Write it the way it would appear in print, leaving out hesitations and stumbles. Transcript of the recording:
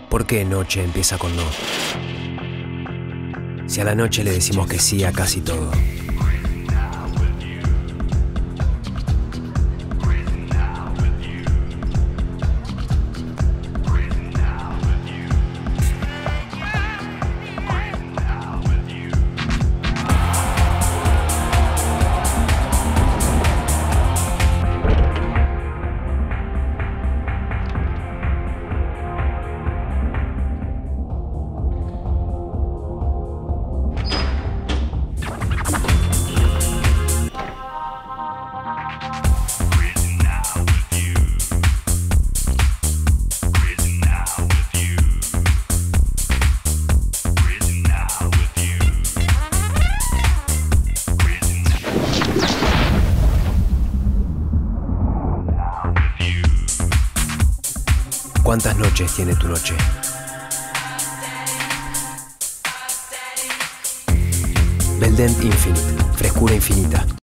¿Por qué noche empieza con no? Si a la noche le decimos que sí a casi todo. ¿Cuántas noches tiene tu noche? Veldent Infinite, frescura infinita.